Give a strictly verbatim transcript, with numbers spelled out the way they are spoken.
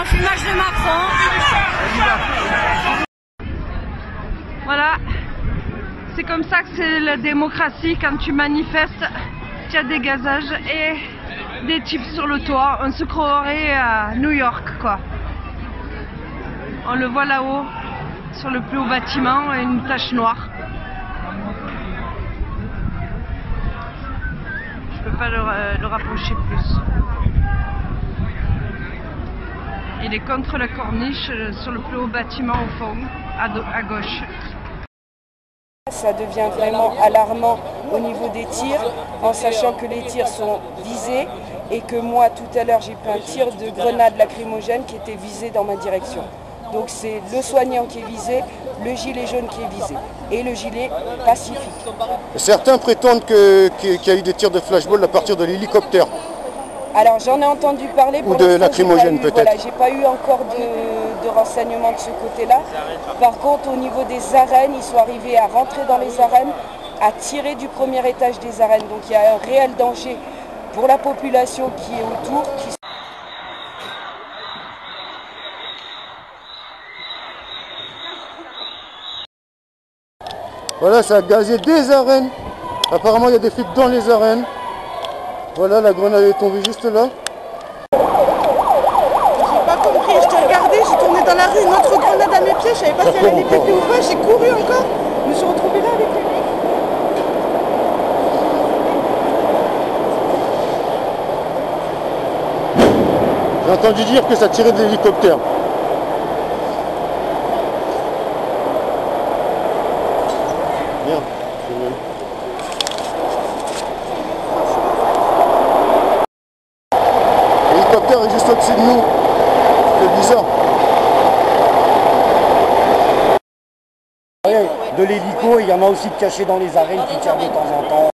Image de Macron. Voilà. C'est comme ça que c'est la démocratie quand tu manifestes. Il y a des gazages et des types sur le toit. On se croirait à New York, quoi. On le voit là-haut, sur le plus haut bâtiment, une tache noire. Je peux pas le, le rapprocher plus. Il est contre la corniche, sur le plus haut bâtiment au fond, à, à gauche. Ça devient vraiment alarmant au niveau des tirs, en sachant que les tirs sont visés et que moi, tout à l'heure, j'ai pris un tir de grenade lacrymogène qui était visé dans ma direction. Donc c'est le soignant qui est visé, le gilet jaune qui est visé et le gilet pacifique. Certains prétendent que, qu'il y a eu des tirs de flashball à partir de l'hélicoptère. Alors j'en ai entendu parler. Ou de lacrymogène peut-être. Voilà, j'ai pas eu encore de, de renseignements de ce côté-là. Par contre, au niveau des arènes, ils sont arrivés à rentrer dans les arènes, à tirer du premier étage des arènes. Donc il y a un réel danger pour la population qui est autour. Qui... Voilà, ça a gazé des arènes. Apparemment, il y a des flics dans les arènes. Voilà, la grenade est tombée juste là. J'ai pas compris, je t'ai regardé, j'ai tourné dans la rue, une autre grenade à mes pieds, je savais pas si elle allait péter ou pas, j'ai couru encore. Je me suis retrouvée là avec les mecs. J'ai entendu dire que ça tirait de l'hélicoptère. Merde. L'hélicoptère est juste au-dessus de nous. C'est bizarre. De l'hélico, il y en a aussi de cachés dans les arènes qui tirent de temps en temps.